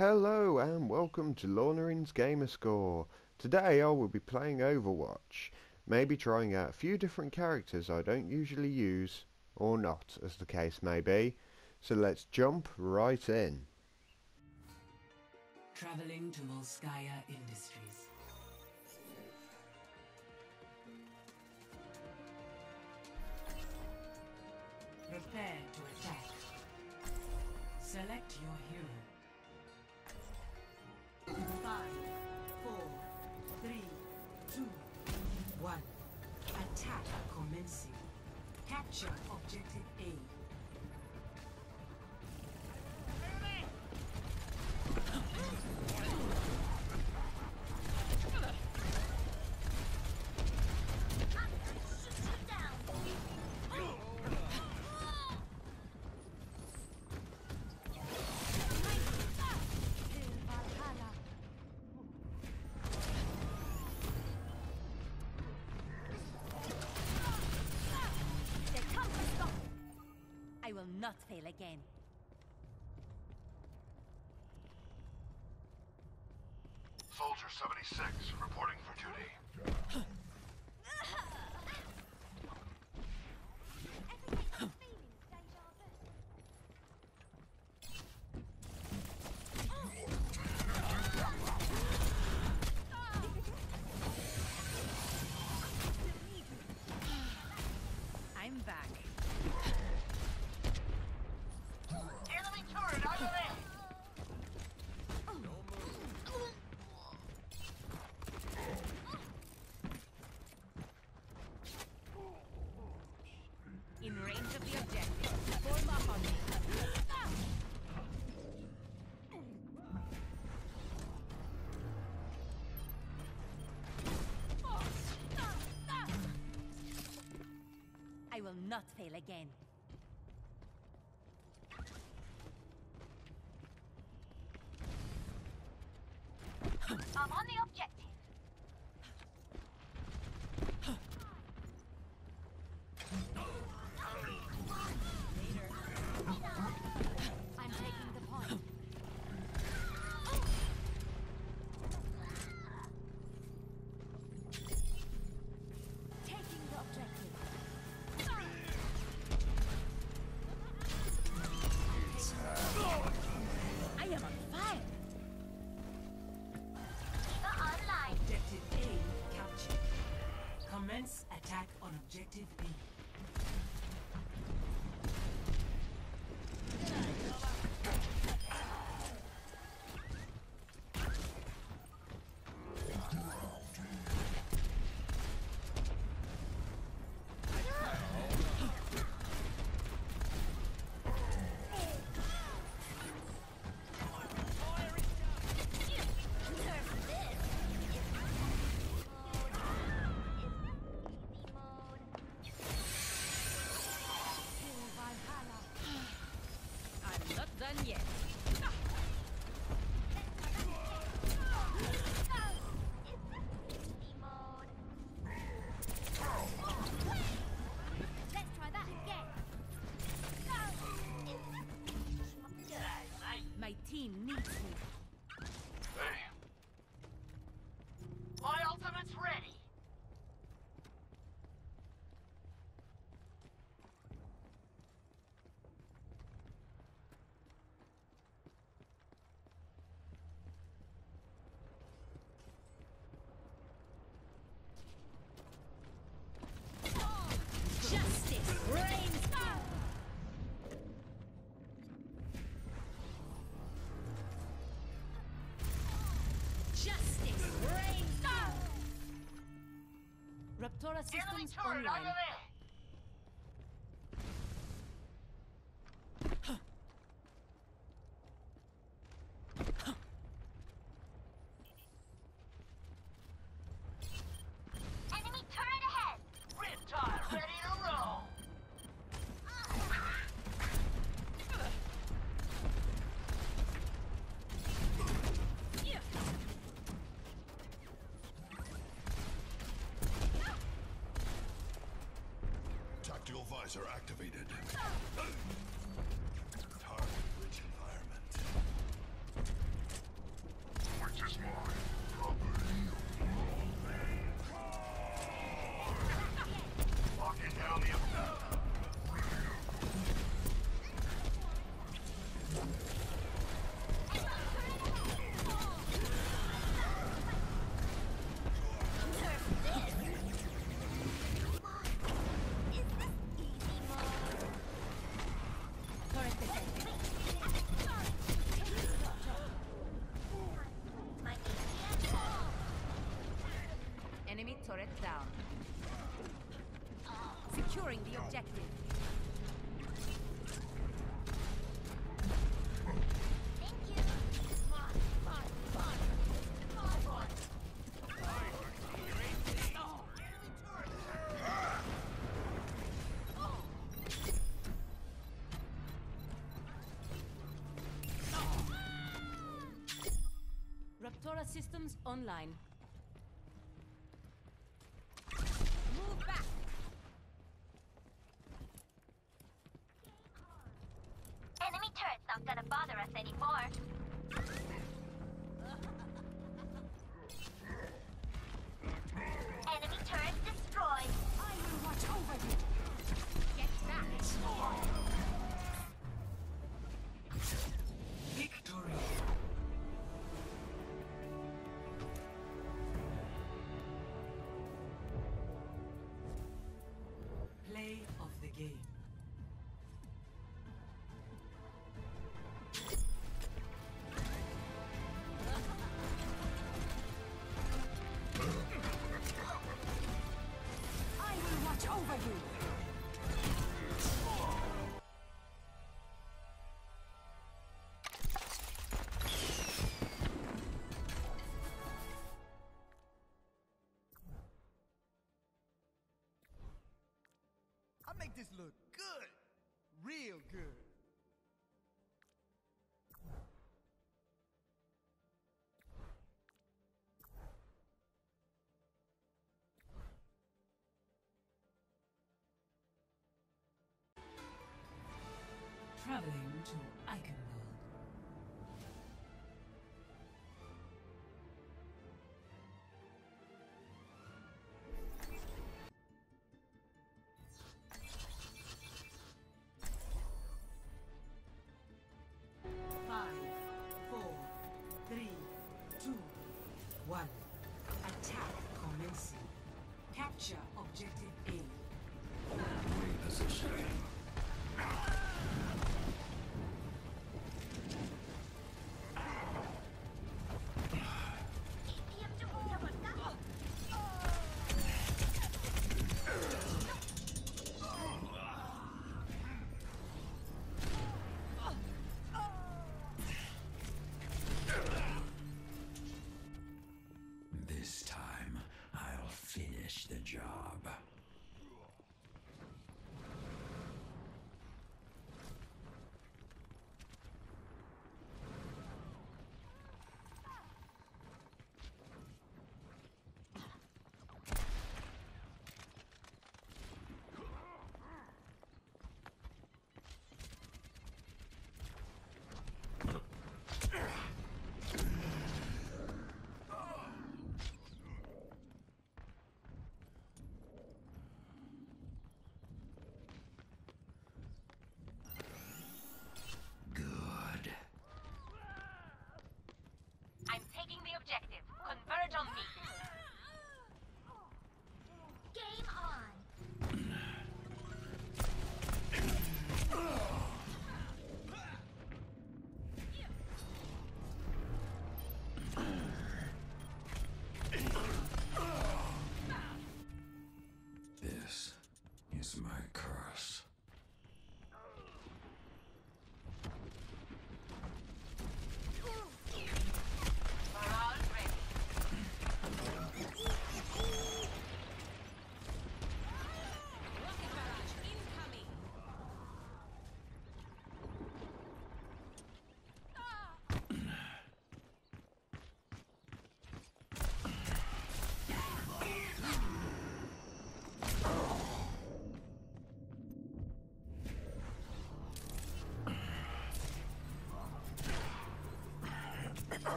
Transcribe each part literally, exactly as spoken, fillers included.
Hello and welcome to Launerin's Gamerscore. Today I will be playing Overwatch, maybe trying out a few different characters I don't usually use, or not as the case may be. So let's jump right in. Traveling to Volskaya Industries. Prepare to attack. Select your hero. Five, four, three, two, one. Attack commencing. Capture objective A. I will not fail again. Soldier seventy-six, reporting for duty. I'm back. Enemy turret on the way! In range of the objective. Form up on me. I will not fail again. I'm on the objective. I'm taking the point. Taking the objective. I am on fire. Online. Objective A captured. Commence attack on objective B. I'm not done yet. Let's try that again. My team needs me. Hey, My ultimate's ready. Justice reigns. Justice reigns. Raptora Enemy systems turret on the online. way. Enemy turret ahead. Riptide ready to roll. tactical visor activated. Target-rich environment. down. Securing the objective. Thank you. Fine, fine, fine. Fine, fine. Raptora systems online. Move back. Enemy turret's not gonna bother us anymore. Enemy turret destroyed. I will watch over you. Get back. Victory. Play of the game. I will watch over you. I make this look good. Real good. Traveling to Eichenwald. Five, four, three, two, one. Attack commencing. Capture objective A. Wait, that's a shame.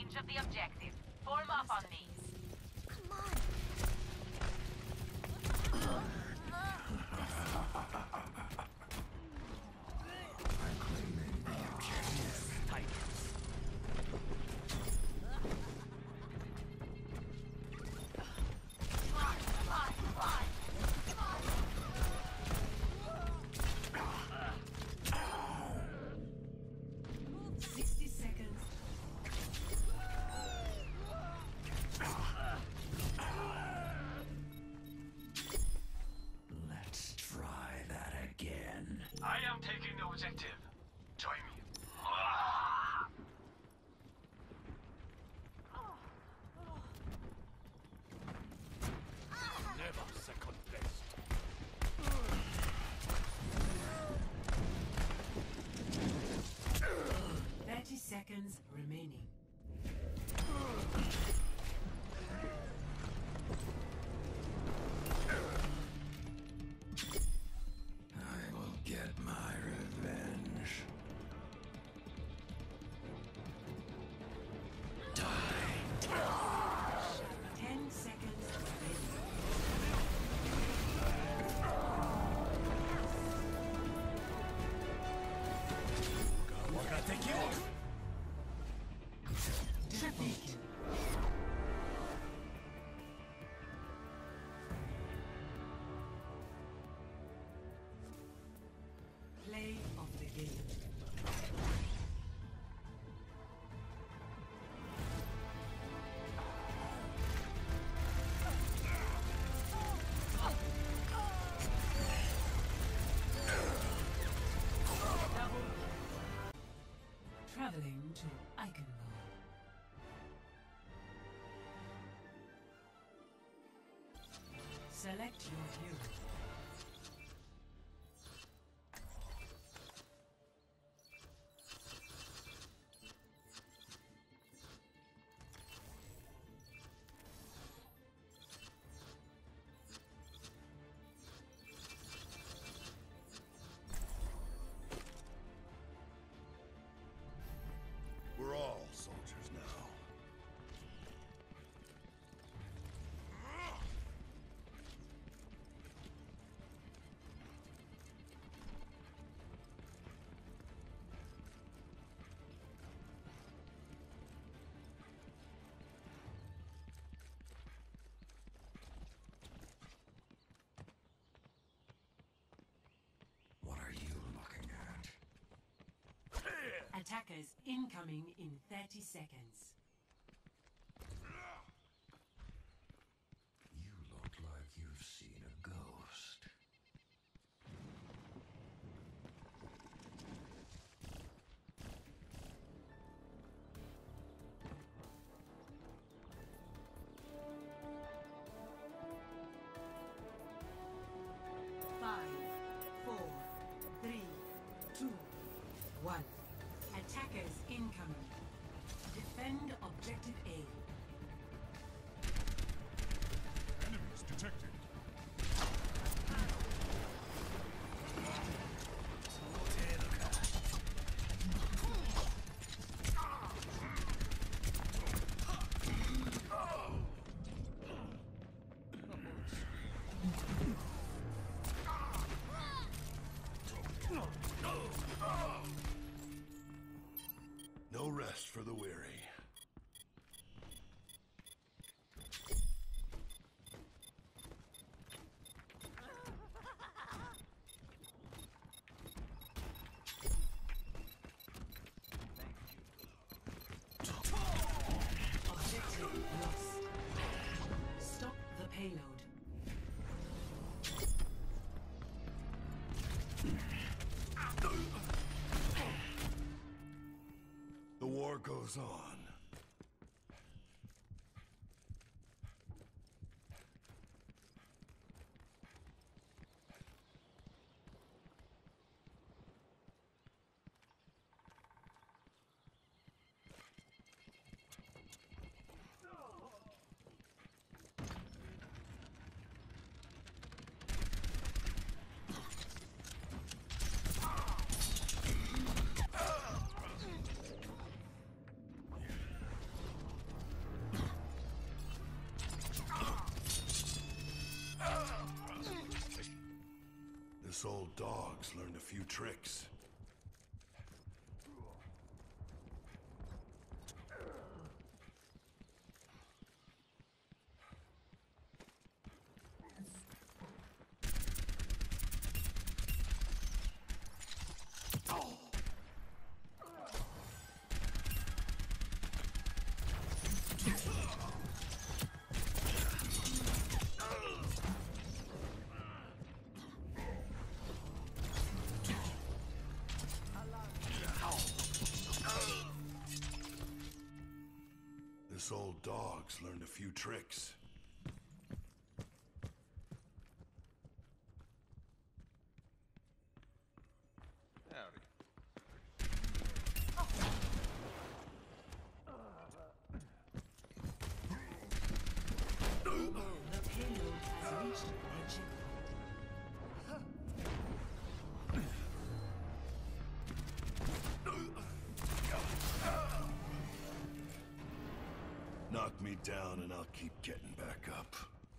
range of the objective. Form up on me. Come on. sixty seconds. Let's try that again. I am taking the objective. Join me. Never second best. thirty seconds remaining. I will get my revenge. Die. ten seconds remaining. Defeat. Play of the game. Traveling to Eichenwald. Select your hero. We're all soldiers now. What are you looking at? Attackers incoming in thirty seconds. You look like you've seen a ghost. Five, four, three, two, one. Attackers incoming. Defend objective A. Enemies detected. No rest for the weary. Objective lost. Stop the payload. The war goes on. This old dog's learned a few tricks. This old dog's learned a few tricks. Howdy. The payload has reached their checkpoint. Knock me down and I'll keep getting back up.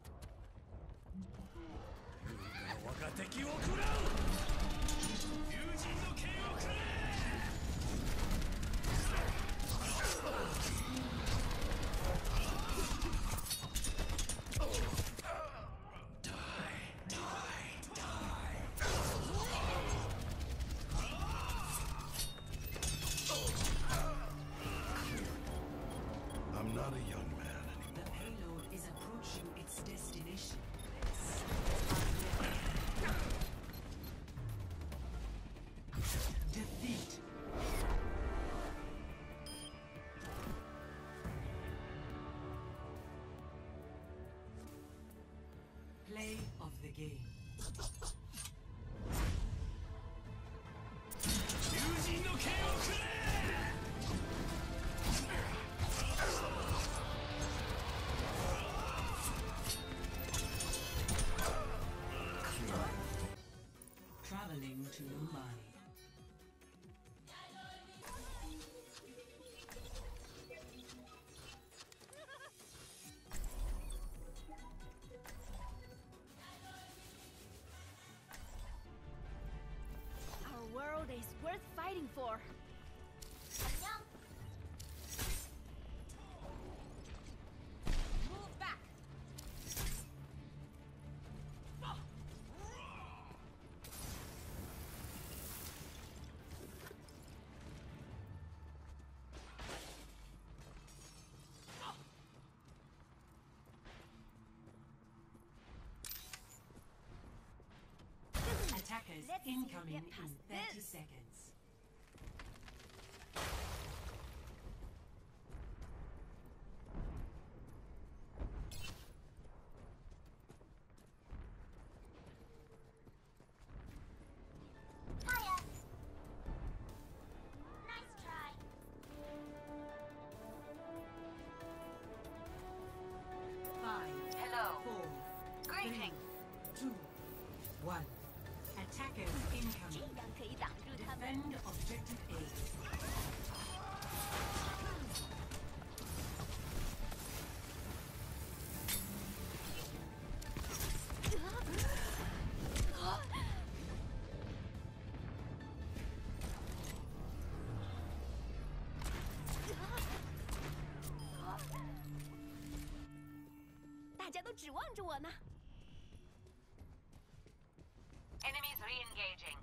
I'm not a young man The anymore. payload is approaching its destination. Defeat. Play of the game. Traveling to Mumbai. Our world is worth fighting for. Move back. Attackers Let's see you incoming get in past thirty this. seconds. Hiya. Nice try. Five, Hello. four, Greetings. two, one. Attackers 这 incoming. 样可以挡住他们。 Defend objective A. Ah! 大家都指望着我呢。 Enemies re-engaging.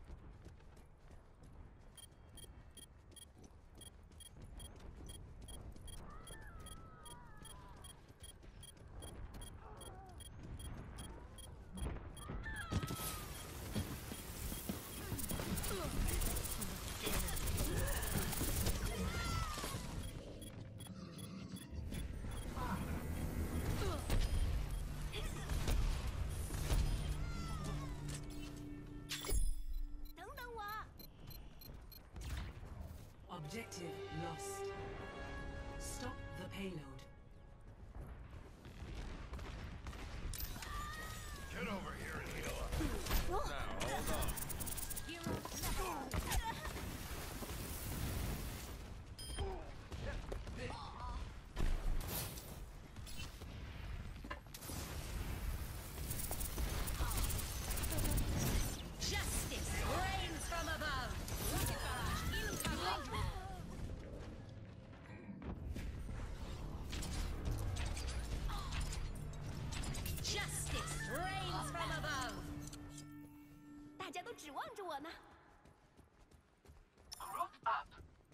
Objective lost. Stop the payload. Get over here and heal up. Now, hold on. 着我呢。 Group up.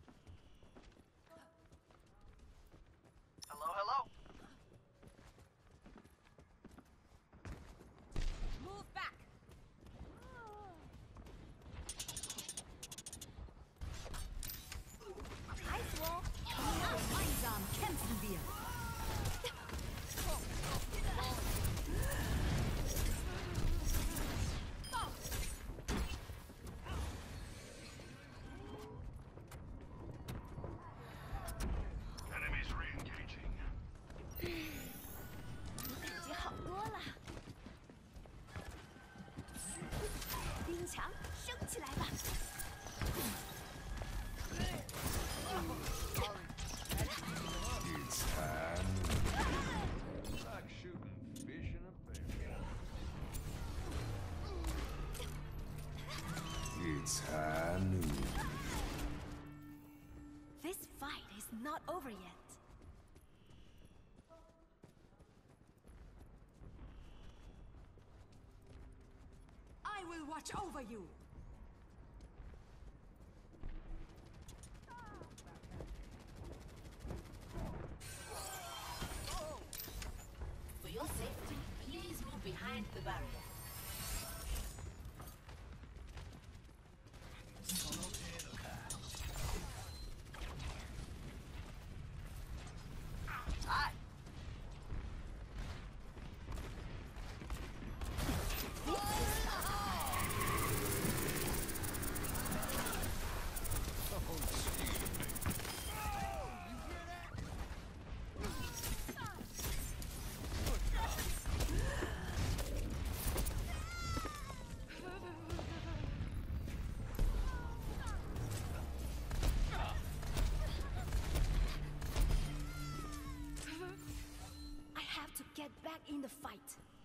Hello, hello. Move back. 踩死我！Gemeinsam kämpfen wir. Enemies re-engaging. 我感觉好多了。冰墙升起来吧！ It's time. Like shooting fish in a barrel. It's high noon. This fight is not over yet. I will watch over you. For your safety, please move behind the barrier. Hi. I have to get back in the fight.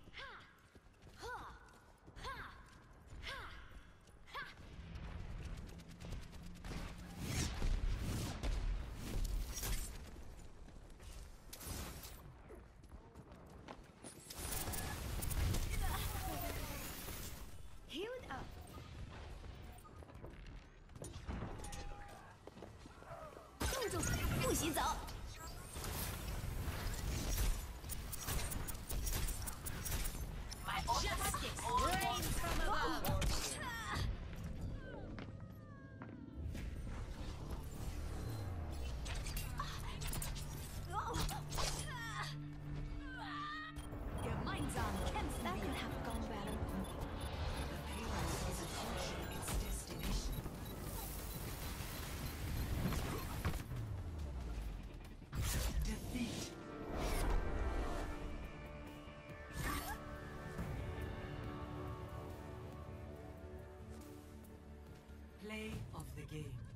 Healed up. 冻住，不许走！ My ultimate Rain from above. Gemeinsam kämpfen That could have gone better. The payload is approaching its destination. Defeat. Play of the game.